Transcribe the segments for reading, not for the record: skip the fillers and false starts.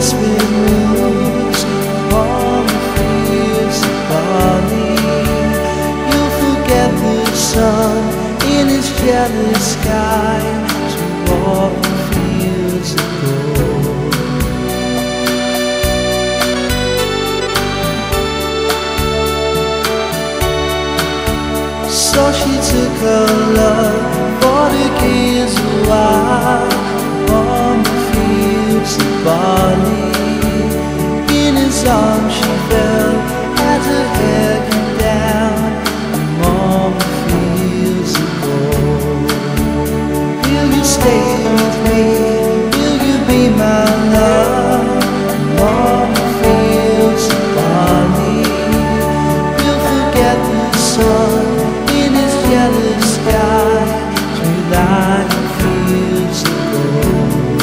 west wind moves on the fields of barley, you'll forget the sun in his jealous sky to walk the fields of gold. So she took her love for the kids a while on the fields of barley. In his arms she fell, had her hair come down among the fields of gold. Will you stay with me? Will you be my love among the fields of barley? We'll forget the sun in his jealous sky through thine fields of gold.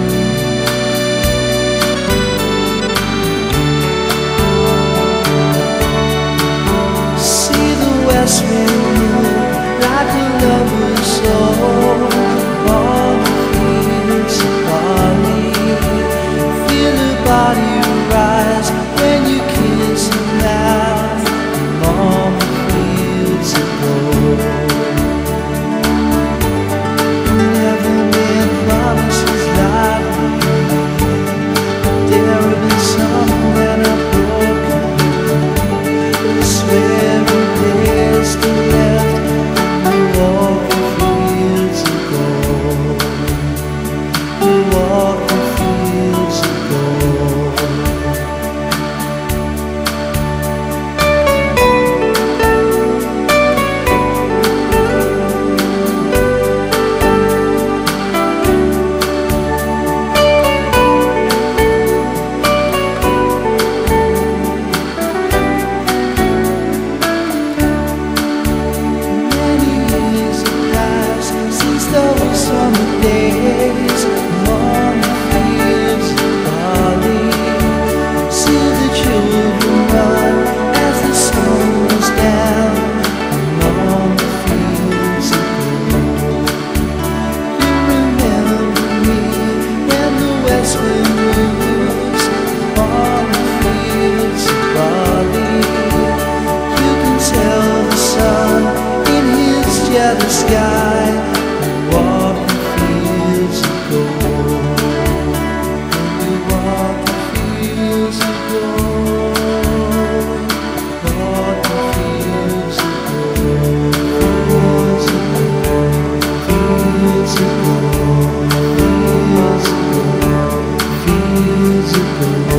See the west wind move like a lover's soul on the fields of barley. Feel her body rise when you kiss her mouth among the fields of gold. Never been promises like there have been some that are broken. I swear there's still left to walk the fields of gold. To walk the fields of gold. Many years have passed since those summer days among the fields of barley. See the children run as the sun goes down among the fields of gold. You remember me when the west wind moves on the fields of barley. You can tell the sun in his jealous sky to walk the fields of gold. You walk the fields of gold. Walk the fields of gold. Fields of gold. Fields of gold. Fields of gold. Fields of gold.